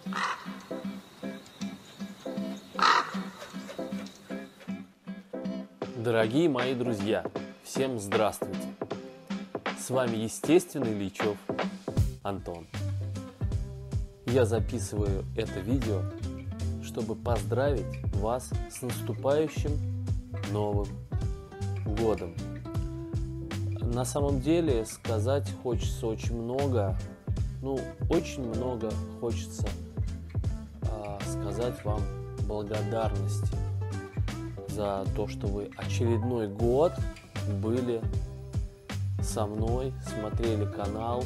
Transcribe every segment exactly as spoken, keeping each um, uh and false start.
Дорогие мои друзья, всем здравствуйте! С вами естественный Ильичев Антон. Я записываю это видео, чтобы поздравить вас с наступающим Новым годом. На самом деле сказать хочется очень много, ну очень много хочется а, сказать вам благодарности за то, что вы очередной год были со мной, смотрели канал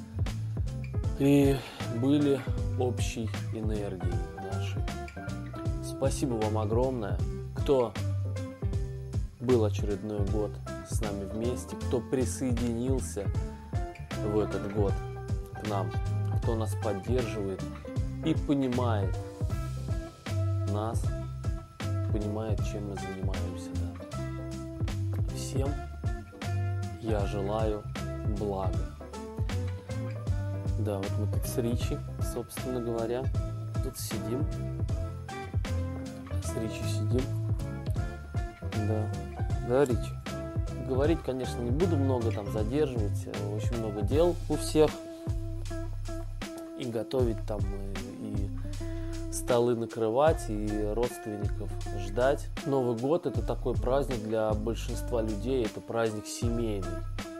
и были общей энергией нашей. Спасибо вам огромное, кто был очередной год с нами вместе, кто присоединился в этот год к нам, кто нас поддерживает и понимает нас, понимает, чем мы занимаемся. Да. Всем я желаю блага. Да, вот мы тут с Ричи, собственно говоря, тут сидим. С Ричи сидим. Да, да, Ричи. Говорить, конечно, не буду много там задерживать. Очень много дел у всех. И готовить там, и столы накрывать, и родственников ждать. Новый год — это такой праздник для большинства людей, это праздник семейный.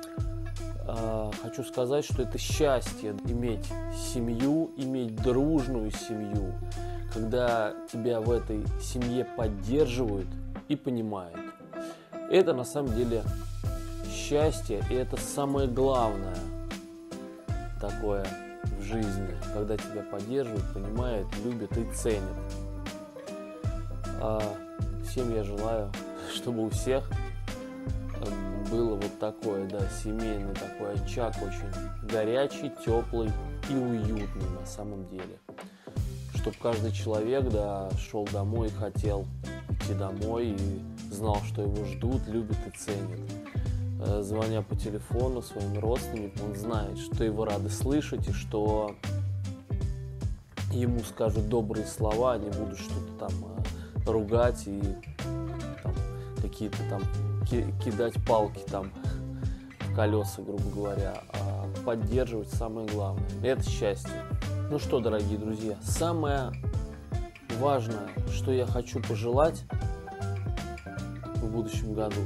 Хочу сказать, что это счастье иметь семью, иметь дружную семью, когда тебя в этой семье поддерживают и понимают. Это на самом деле счастье, и это самое главное такое в жизни, когда тебя поддерживают, понимают, любят и ценят. А всем я желаю, чтобы у всех было вот такое, да, семейный такой очаг, очень горячий, теплый и уютный на самом деле. Чтобы каждый человек, да, шел домой и хотел идти домой и знал, что его ждут, любят и ценят. Звоня по телефону своим родственникам, он знает, что его рады слышать и что ему скажут добрые слова, не будут что-то там ругать и там, какие-то там кидать палки там в колеса, грубо говоря, а поддерживать самое главное. Это счастье. Ну что, дорогие друзья, самое важное, что я хочу пожелать в будущем году,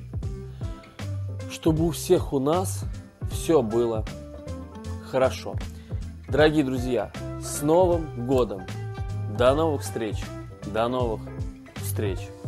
чтобы у всех у нас все было хорошо. Дорогие друзья, с Новым годом! До новых встреч! До новых встреч!